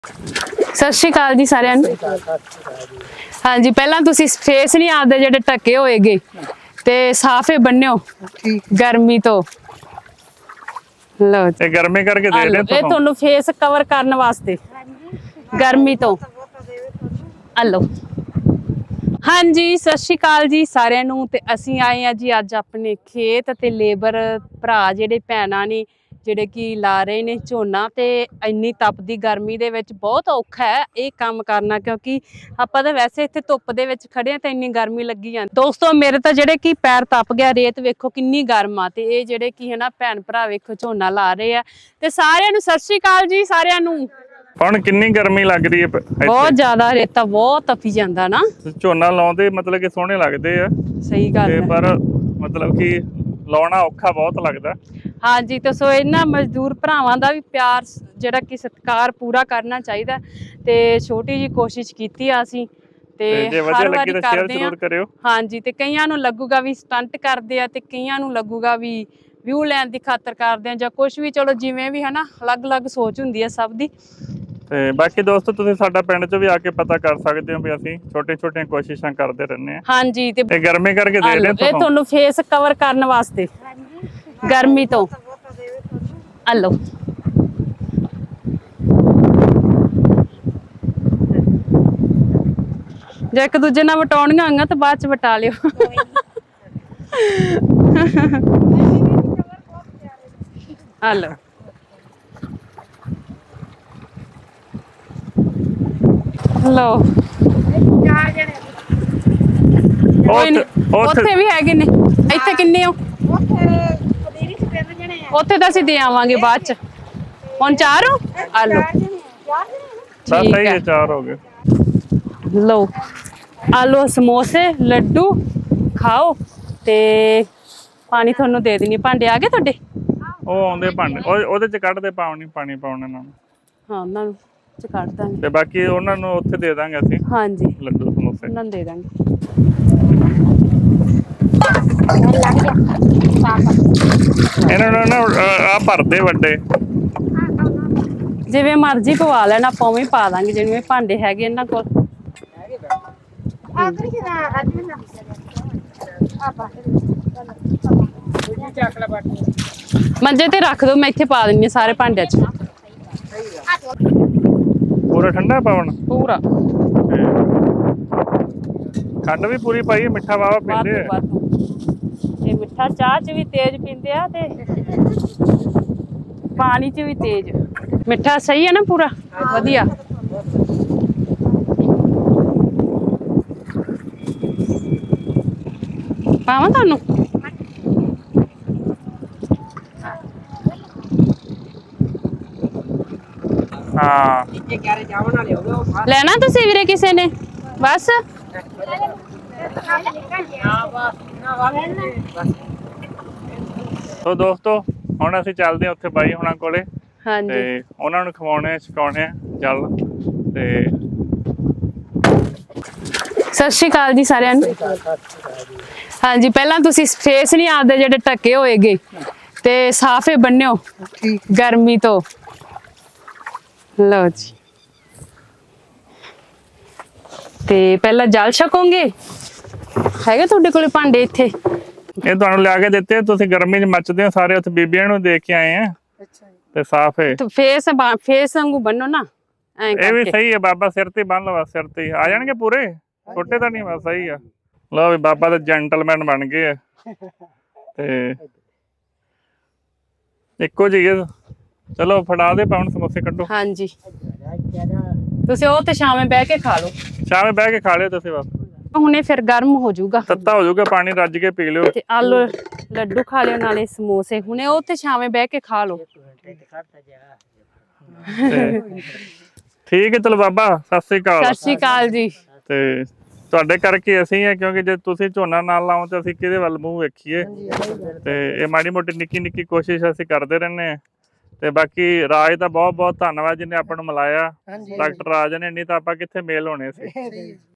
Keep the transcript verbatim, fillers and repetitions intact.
सत श्री अकाल जी सारिਆਂ ਨੂੰ। हाँ जी, पहला तुसी फेस नहीं आपदे जेडे ढके होएगे ते साफे बन्नियो गर्मी तो लो ते गर्मी करके दे रहे ये ਤੁਹਾਨੂੰ फेस कवर करने वास्ते गर्मी तो हेलो। हाँ जी, सत श्री अकाल जी सारिਆਂ ਨੂੰ ਤੇ ਅਸੀਂ ਆਏ ਆ ਜੀ ਅੱਜ ਆਪਣੇ ਖੇਤ ਤੇ ਲੇਬਰ ਭਰਾ ਜਿਹੜੇ ਭੈਣਾਂ ਨੇ ਜਿਹੜੇ ਕਿ ਲਾ ਰਹੇ ਨੇ ਝੋਨਾ ਤੇ ਇੰਨੀ ਤਪਦੀ ਗਰਮੀ ਦੇ ਵਿੱਚ ਬਹੁਤ ਔਖਾ ਹੈ ਇਹ ਕੰਮ ਕਰਨਾ ਕਿਉਂਕਿ ਆਪਾਂ ਤਾਂ ਵੈਸੇ ਇੱਥੇ ਧੁੱਪ ਦੇ ਵਿੱਚ ਖੜੇ ਆ ਤੇ ਇੰਨੀ ਗਰਮੀ ਲੱਗੀ ਜਾਂਦੀ। ਦੋਸਤੋ ਮੇਰੇ ਤਾਂ ਜਿਹੜੇ ਕਿ ਪੈਰ ਤਪ ਗਿਆ, ਰੇਤ ਵੇਖੋ ਕਿੰਨੀ ਗਰਮ ਆ ਤੇ ਇਹ ਜਿਹੜੇ ਕਿ ਹੈ ਨਾ ਭੈਣ ਭਰਾ ਵੇਖੋ ਝੋਨਾ ਲਾ ਰਹੇ ਆ ਤੇ ਸਾਰਿਆਂ ਨੂੰ ਸਤਿ श्री अकाल ਜੀ ਸਾਰਿਆਂ ਨੂੰ। ਹੁਣ ਕਿੰਨੀ ਗਰਮੀ ਲੱਗ ਰਹੀ ਹੈ ਬਹੁਤ ਜ਼ਿਆਦਾ, ਰੇਤਾ ਬਹੁਤ ਤਪੀ ਜਾਂਦਾ ਨਾ। ਝੋਨਾ ਲਾਉਂਦੇ ਮਤਲਬ ਕਿ ਸੋਹਣੇ ਲੱਗਦੇ ਆ, ਸਹੀ ਗੱਲ ਹੈ, ਪਰ ਮਤਲਬ ਕਿ ਲਾਉਣਾ ਔਖਾ ਬਹੁਤ ਲੱਗਦਾ। हाँ जी, तो सो इन्हां मजदूर भरावां दा भी प्यार जिहड़ा कि सत्कार पूरा करना चाहिदा ते छोटी जी कोशिश कीती आ असीं ते हर वारी करदे आ। हाँ जी, ते कईयां नूं लगूगा भी स्टंट करदे आ ते कईयां नूं लगूगा भी व्यू लैण दी खातर करदे आ जां कुछ भी, चलो जिवें भी है ना, अलग-अलग सोच हुंदी है सब दी। ਤੇ ਬਾਕੀ ਦੋਸਤੋ ਤੁਸੀਂ ਸਾਡਾ ਪਿੰਡ 'ਚ ਵੀ ਆ ਕੇ ਪਤਾ ਕਰ ਸਕਦੇ ਹੋ ਵੀ ਅਸੀਂ ਛੋਟੇ-ਛੋਟੀਆਂ ਕੋਸ਼ਿਸ਼ਾਂ ਕਰਦੇ ਰਹਿੰਦੇ ਆ। हाँ जी, ਤੇ ਗਰਮੀ ਕਰਕੇ ਦੇ ਰਹੇ ਇਹ ਤੁਹਾਨੂੰ ਫੇਸ ਕਵਰ ਕਰਨ ਵਾਸਤੇ गर्मी तो हेलो। जे एक दूजे नाल वटाउणियां होईयां तो बाद च वटा लियो। हेलो लो ਉੱਥੇ ਵੀ ਹੈਗੇ ਨੇ, ਇੱਥੇ ਕਿੰਨੇ ਹੋ? ਉੱਥੇ ਤਾਂ ਅਸੀਂ ਦੇ ਆਵਾਂਗੇ ਬਾਅਦ ਚ। ਹੁਣ ਚਾਰ ਹੋ? ਆ ਲਓ, ਠੀਕ ਹੈ, ਚਾਰ ਹੋ ਗਏ। ਲਓ ਆਲੂ ਸਮੋਸੇ ਲੱਡੂ ਖਾਓ ਤੇ ਪਾਣੀ ਤੁਹਾਨੂੰ ਦੇ ਦੇਣੀ। ਭਾਂਡੇ ਆ ਗਏ ਤੁਹਾਡੇ? ਉਹ ਆਉਂਦੇ ਭਾਂਡੇ, ਉਹਦੇ ਚ ਕੱਢਦੇ ਪਾਣੀ ਪਾਣੀ ਪਾਉਣ ਇਹਨਾਂ ਨੂੰ। ਹਾਂ, ਉਹਨਾਂ ਨੂੰ ਚ ਕੱਢ ਦਾਂਗੇ ਤੇ ਬਾਕੀ ਉਹਨਾਂ ਨੂੰ ਉੱਥੇ ਦੇ ਦਾਂਗੇ ਅਸੀਂ। ਹਾਂਜੀ, ਲੱਡੂ ਸਮੋਸੇ ਉਹਨਾਂ ਨੂੰ ਦੇ ਦਾਂਗੇ। ਇਹਨਾਂ ਨੂੰ ਨਾ ਆ ਭਰਦੇ ਵੱਡੇ ਜਿਵੇਂ ਮਰਜ਼ੀ ਪਵਾ ਲੈਣਾ, ਆਪਾਂ ਉਵੇਂ ਪਾ ਦਾਂਗੇ ਜਿਵੇਂ ਭਾਂਡੇ ਹੈਗੇ ਇਹਨਾਂ ਕੋਲ। ਮੰਜੇ ਤੇ ਰੱਖ ਦੋ, ਮੈਂ ਇੱਥੇ ਪਾ ਦਿੰਦੀ ਹਾਂ ਸਾਰੇ ਭਾਂਡਿਆਂ ਚ। ਪੂਰਾ ਠੰਡਾ ਪਾਉਣ ਪੂਰਾ। ਖੰਡ ਵੀ ਪੂਰੀ ਪਾਈ, ਮਿੱਠਾ ਵਾਵਾ ਪੀਂਦੇ ਆ ਇਹ ਮਿੱਠਾ ਚਾਹ ਚ ਵੀ ਤੇਜ਼ ਪੀਂਦੇ ਆ ਤੇ ਪਾਣੀ ਚ ਵੀ ਤੇਜ਼। ਮਿੱਠਾ ਸਹੀ ਹੈ ਨਾ, ਪੂਰਾ ਵਧੀਆ। ਪਾਵਾਂ ਤੁਹਾਨੂੰ? ਹਾਂ, ਲੈਣਾ ਤੁਸੀਂ ਵੀਰੇ ਕਿਸੇ ਨੇ? ਬਸ ਸੋ ਦੋਸਤੋ ਹੁਣ ਅਸੀਂ ਚੱਲਦੇ ਹਾਂ ਉੱਥੇ ਬਾਈ ਹੁਣਾਂ ਕੋਲੇ। ਹਾਂਜੀ, ਤੇ ਉਹਨਾਂ ਨੂੰ ਖਵਾਉਣੇ ਸਿਖਾਉਣੇ ਆ। ਚੱਲ ਤੇ ਸਤਿ ਸ਼੍ਰੀ ਅਕਾਲ ਜੀ ਸਾਰਿਆਂ ਨੂੰ। हाँ जी, पहला तुसी फेस नहीं आपदे जेडे ढके होएगे ते साफे बन्नियो गर्मी तो लो जी। ते पहला जल छकोगे, हैगे तुहाडे कोले भांडे इत्थे? ਇਹ ਤੁਹਾਨੂੰ ਲਿਆ ਕੇ ਦਿੱਤੇ, ਤੁਸੀਂ ਗਰਮੀ 'ਚ ਮੱਚਦੇ ਹੋ ਸਾਰੇ। ਉੱਥੇ ਬੀਬੀਆਂ ਨੂੰ ਦੇਖ ਕੇ ਆਏ ਆ। ਤੇ ਸਾਫ ਹੈ ਤੇ ਫੇਸ ਫੇਸ ਵਾਂਗੂ ਬੰਨੋ ਨਾ, ਐਂ ਇਹ ਵੀ ਸਹੀ ਹੈ। ਬਾਬਾ ਸਿਰ ਤੇ ਬੰਨ ਲਵਾ, ਸਿਰ ਤੇ ਆ ਜਾਣਗੇ ਪੂਰੇ, ਛੋਟੇ ਤਾਂ ਨਹੀਂ। ਬਸ ਸਹੀ ਆ। ਲਓ ਵੀ ਬਾਬਾ ਤਾਂ ਜੈਂਟਲਮੈਨ ਬਣ ਗਏ ਆ ਤੇ ਇੱਕੋ ਜਿਹੀ। ਚਲੋ ਫੜਾ ਦੇ ਪਾਉਣ, ਸਮੋਸੇ ਕੱਢੋ। ਹਾਂਜੀ, ਤੁਸੀਂ ਉਹ ਤੇ ਸ਼ਾਮੇ ਬਹਿ ਕੇ ਖਾ ਲਓ। ਸ਼ਾਮੇ ਬਹਿ ਕੇ ਖਾ ਲਿਓ ਤੁਸੀਂ, ਬਸ ਹੁਣੇ ਫਿਰ ਗਰਮ ਹੋ ਜਾਊਗਾ, ਤੱਤਾ ਹੋ ਜਾਊਗਾ, ਪਾਣੀ ਰੱਜ ਕੇ ਪੀ ਲਿਓ। ਤੇ ਆਲੂ ਲੱਡੂ ਖਾ ਲਿਓ ਨਾਲੇ ਸਮੋਸੇ। ਹੁਣੇ ਉਹ ਤੇ ਸ਼ਾਮੇ ਬਹਿ ਕੇ ਖਾ ਲਓ। ਠੀਕ ਹੈ, ਚਲੋ ਬਾਬਾ ਸਤਿ ਸ੍ਰੀ ਅਕਾਲ। ਸਤਿ ਸ਼੍ਰੀ ਅਕਾਲ ਜੀ। ਤੇ ਤੁਹਾਡੇ ਕਰਕੇ ਅਸੀਂ ਆ, ਕਿਉਂਕਿ ਜੇ ਤੁਸੀਂ ਝੋਨਾ ਨਾਲ ਲਾਓ ਤੇ ਅਸੀਂ ਕਿਹਦੇ ਵੱਲ ਮੂੰਹ ਵੇਖੀਏ। ਤੇ ਇਹ ਮਾੜੀ ਮੋਟੀ ਨਿੱਕੀ ਨਿੱਕੀ ਕੋਸ਼ਿਸ਼ ਅਸੀਂ ਕਰਦੇ ਰਹਿੰਦੇ ਹਾਂ। ਤੇ ਬਾਕੀ ਰਾਜ ਦਾ ਬਹੁਤ ਬਹੁਤ ਧੰਨਵਾਦ ਜਿਹਨੇ ਆਪਾਂ ਨੂੰ ਮਿਲਾਇਆ। ਡਾਕਟਰ ਰਾਜ ਨੇ, ਨਹੀਂ ਤਾਂ ਆਪਾਂ ਕਿੱਥੇ ਮੇਲ ਹੋਣੇ ਸੀ।